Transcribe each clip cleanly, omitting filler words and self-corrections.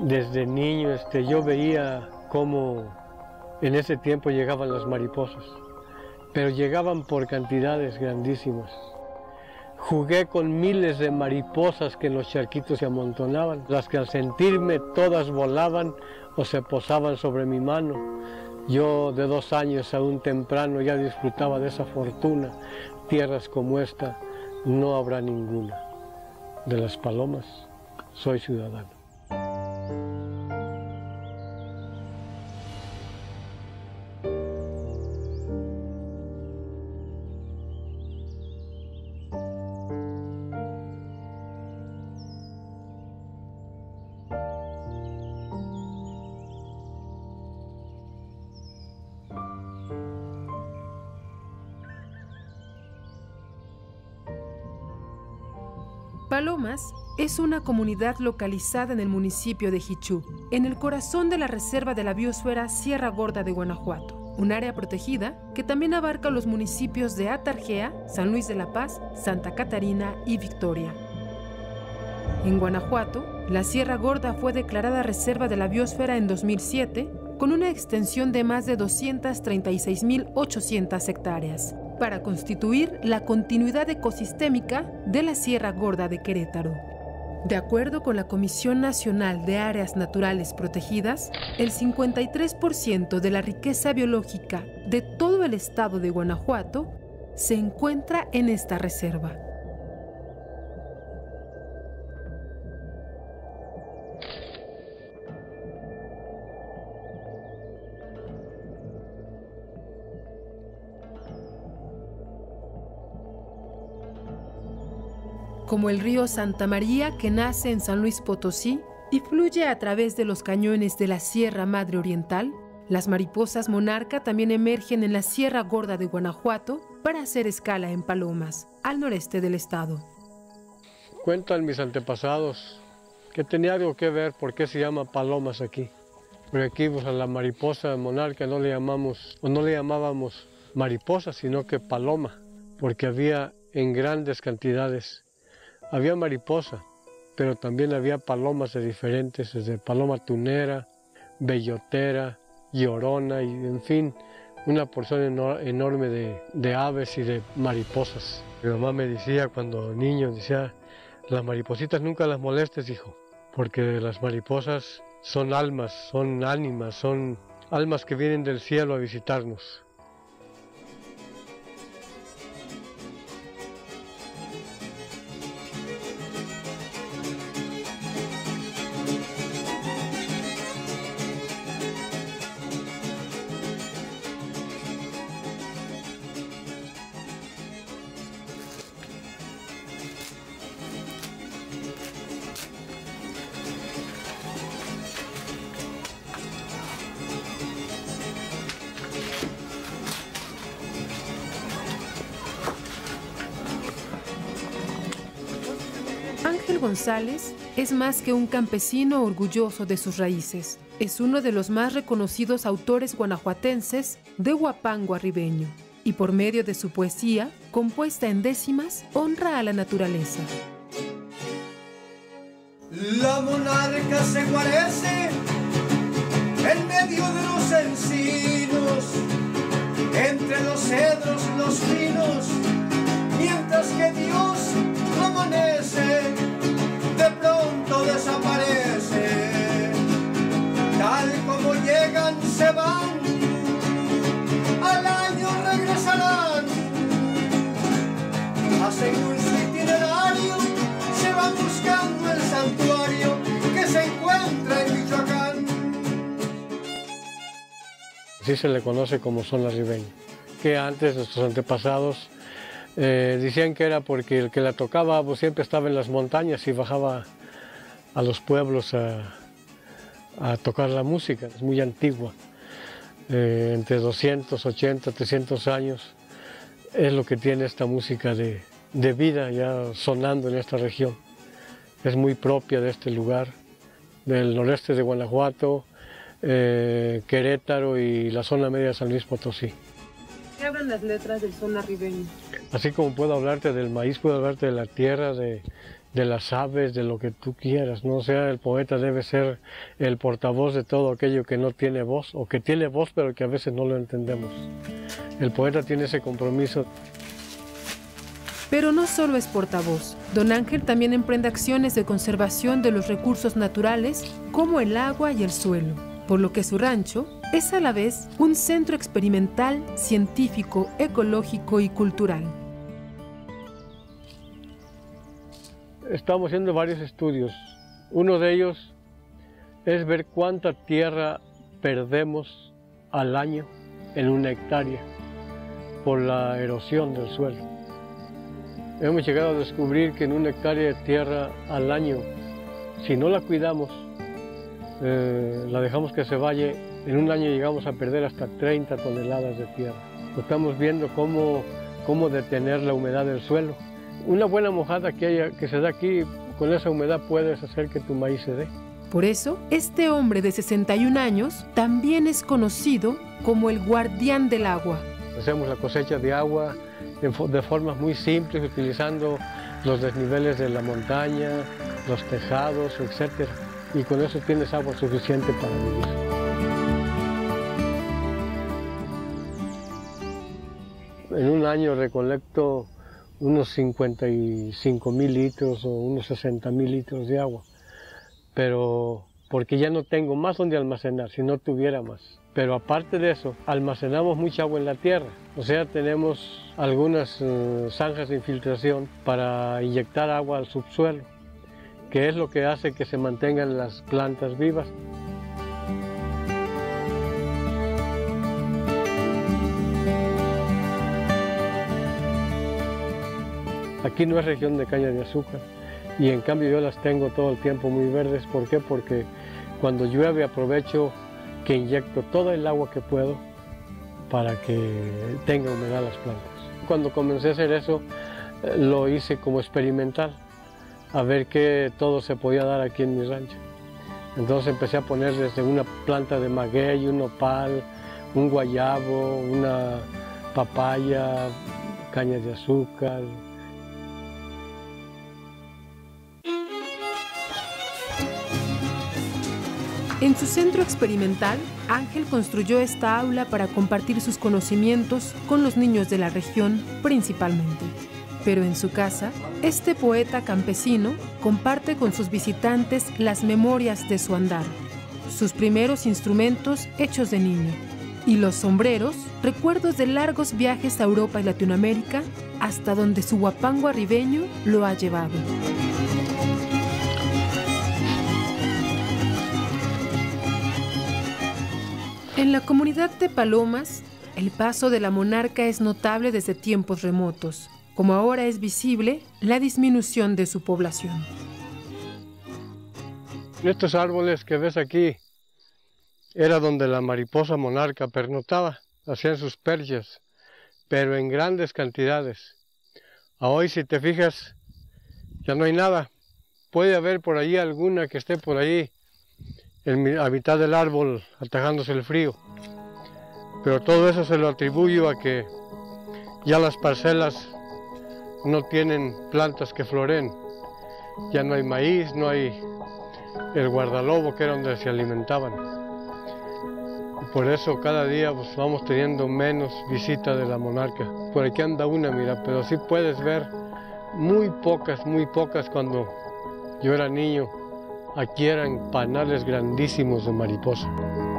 Desde niño yo veía cómo en ese tiempo llegaban las mariposas, pero llegaban por cantidades grandísimas. Jugué con miles de mariposas que en los charquitos se amontonaban, las que al sentirme todas volaban o se posaban sobre mi mano. Yo de 2 años aún temprano ya disfrutaba de esa fortuna. Tierras como esta no habrá ninguna. De las palomas soy ciudadano. Palomas es una comunidad localizada en el municipio de Jichú, en el corazón de la Reserva de la Biosfera Sierra Gorda de Guanajuato, un área protegida que también abarca los municipios de Atarjea, San Luis de la Paz, Santa Catarina y Victoria. En Guanajuato, la Sierra Gorda fue declarada Reserva de la Biosfera en 2007, con una extensión de más de 236.800 hectáreas, para constituir la continuidad ecosistémica de la Sierra Gorda de Querétaro. De acuerdo con la Comisión Nacional de Áreas Naturales Protegidas, el 53% de la riqueza biológica de todo el estado de Guanajuato se encuentra en esta reserva. Como el río Santa María, que nace en San Luis Potosí y fluye a través de los cañones de la Sierra Madre Oriental, las mariposas monarca también emergen en la Sierra Gorda de Guanajuato para hacer escala en Palomas, al noreste del estado. Cuentan mis antepasados que tenía algo que ver por qué se llama Palomas aquí. Porque aquí pues, a la mariposa monarca no le llamábamos mariposa, sino que paloma, porque había en grandes cantidades. Había mariposa, pero también había palomas de diferentes, desde paloma tunera, bellotera, llorona y en fin, una porción enorme de aves y de mariposas. Mi mamá me decía cuando niño, decía, las maripositas nunca las molestes, hijo, porque las mariposas son almas, son ánimas, son almas que vienen del cielo a visitarnos. Ángel González es más que un campesino orgulloso de sus raíces. Es uno de los más reconocidos autores guanajuatenses de huapango arribeño y por medio de su poesía, compuesta en décimas, honra a la naturaleza. La monarca se guarece en medio de los encinos, entre los cedros y los pinos, mientras que Dios amanece, de pronto desaparece. Tal como llegan, se van, al año regresarán. Hacen su itinerario, se van buscando el santuario que se encuentra en Michoacán. Así se le conoce como zona ribeña, que antes nuestros antepasados decían que era porque el que la tocaba pues, siempre estaba en las montañas y bajaba a los pueblos a tocar la música. Es muy antigua, entre 280, 300 años es lo que tiene esta música de vida ya sonando en esta región. Es muy propia de este lugar, del noreste de Guanajuato, Querétaro y la zona media de San Luis Potosí. ¿Qué hablan las letras del zona ribeño? Así como puedo hablarte del maíz, puedo hablarte de la tierra, de de las aves, de lo que tú quieras, ¿no? O sea, el poeta debe ser el portavoz de todo aquello que no tiene voz, o que tiene voz pero que a veces no lo entendemos. El poeta tiene ese compromiso. Pero no solo es portavoz. Don Ángel también emprende acciones de conservación de los recursos naturales, como el agua y el suelo, por lo que su rancho es a la vez un centro experimental, científico, ecológico y cultural. Estamos haciendo varios estudios. Uno de ellos es ver cuánta tierra perdemos al año en una hectárea por la erosión del suelo. Hemos llegado a descubrir que en una hectárea de tierra al año, si no la cuidamos, la dejamos que se vaya, en un año llegamos a perder hasta 30 toneladas de tierra. Estamos viendo cómo detener la humedad del suelo. Una buena mojada que se da aquí, con esa humedad puedes hacer que tu maíz se dé. Por eso, este hombre de 61 años también es conocido como el guardián del agua. Hacemos la cosecha de agua de formas muy simples, utilizando los desniveles de la montaña, los tejados, etc. Y con eso tienes agua suficiente para vivir. En un año recolecto unos 55,000 litros o unos 60,000 litros de agua, pero porque ya no tengo más donde almacenar, si no tuviera más. Pero aparte de eso, almacenamos mucha agua en la tierra, o sea, tenemos algunas zanjas de infiltración para inyectar agua al subsuelo, que es lo que hace que se mantengan las plantas vivas. Aquí no es región de caña de azúcar y en cambio yo las tengo todo el tiempo muy verdes. ¿Por qué? Porque cuando llueve aprovecho que inyecto todo el agua que puedo para que tenga humedad las plantas. Cuando comencé a hacer eso lo hice como experimental, a ver qué todo se podía dar aquí en mi rancho. Entonces empecé a poner desde una planta de maguey, un nopal, un guayabo, una papaya, caña de azúcar. En su centro experimental, Ángel construyó esta aula para compartir sus conocimientos con los niños de la región principalmente. Pero en su casa, este poeta campesino comparte con sus visitantes las memorias de su andar, sus primeros instrumentos hechos de niño, y los sombreros, recuerdos de largos viajes a Europa y Latinoamérica, hasta donde su huapango arribeño lo ha llevado. En la comunidad de Palomas, el paso de la monarca es notable desde tiempos remotos, como ahora es visible la disminución de su población. Estos árboles que ves aquí era donde la mariposa monarca pernoctaba, hacían sus perchas, pero en grandes cantidades. Hoy, si te fijas, ya no hay nada. Puede haber por ahí alguna que esté por ahí a mitad del árbol atajándose el frío, pero todo eso se lo atribuyo a que ya las parcelas no tienen plantas que floreen, ya no hay maíz, no hay el guardalobo que era donde se alimentaban, y por eso cada día pues, vamos teniendo menos visita de la monarca. Por aquí anda una, mira, pero sí puedes ver muy pocas cuando yo era niño. Aquí eran panales grandísimos de mariposa.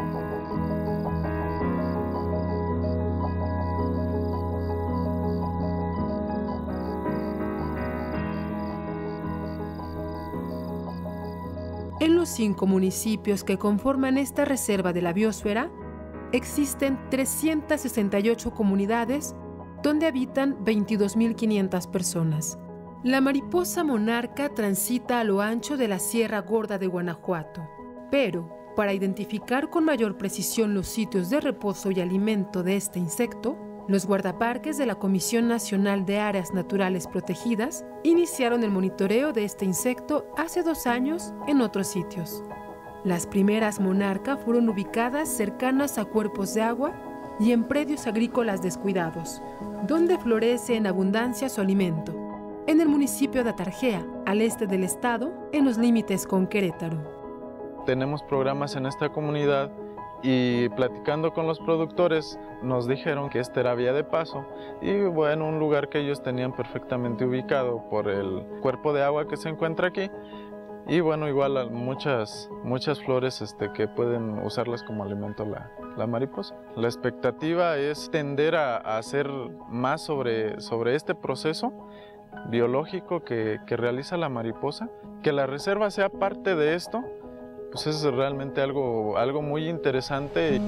En los 5 municipios que conforman esta reserva de la biosfera, existen 368 comunidades donde habitan 22.500 personas. La mariposa monarca transita a lo ancho de la Sierra Gorda de Guanajuato, pero para identificar con mayor precisión los sitios de reposo y alimento de este insecto, los guardaparques de la Comisión Nacional de Áreas Naturales Protegidas iniciaron el monitoreo de este insecto hace 2 años en otros sitios. Las primeras monarca fueron ubicadas cercanas a cuerpos de agua y en predios agrícolas descuidados, donde florece en abundancia su alimento. En el municipio de Atarjea, al este del estado, en los límites con Querétaro. Tenemos programas en esta comunidad y platicando con los productores nos dijeron que esta era vía de paso y bueno, un lugar que ellos tenían perfectamente ubicado por el cuerpo de agua que se encuentra aquí y bueno, igual muchas flores que pueden usarlas como alimento la mariposa. La expectativa es tender a hacer más sobre este proceso biológico que realiza la mariposa, que la reserva sea parte de esto. Pues es realmente algo muy interesante.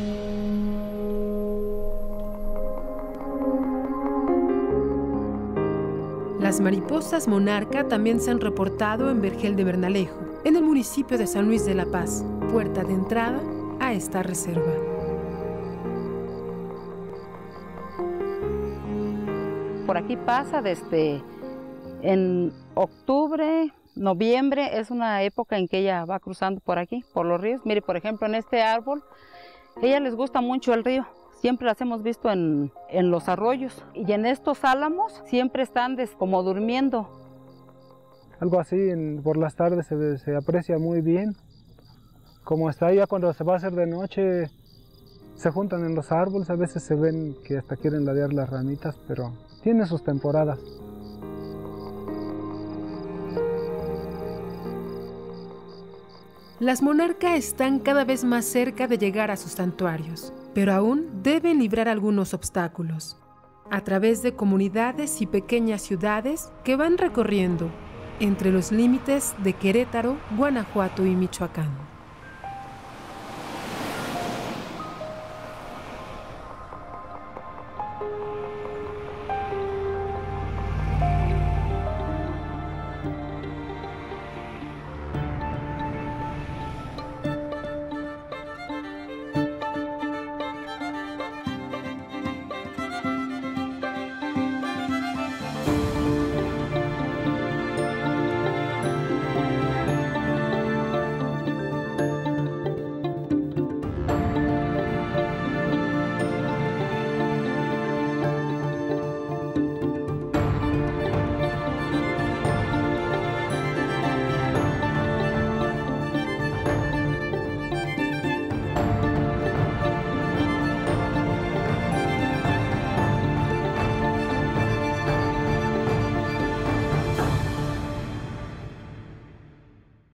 Las mariposas monarca también se han reportado en Vergel de Bernalejo, en el municipio de San Luis de la Paz, puerta de entrada a esta reserva. Por aquí pasa desde en octubre, noviembre, es una época en que ella va cruzando por aquí, por los ríos. Mire, por ejemplo, en este árbol, a ella les gusta mucho el río. Siempre las hemos visto en los arroyos. Y en estos álamos siempre están como durmiendo. Algo así, por las tardes se aprecia muy bien. Como está ya cuando se va a hacer de noche, se juntan en los árboles. A veces se ven que hasta quieren ladear las ramitas, pero tiene sus temporadas. Las monarcas están cada vez más cerca de llegar a sus santuarios, pero aún deben librar algunos obstáculos, a través de comunidades y pequeñas ciudades que van recorriendo entre los límites de Querétaro, Guanajuato y Michoacán.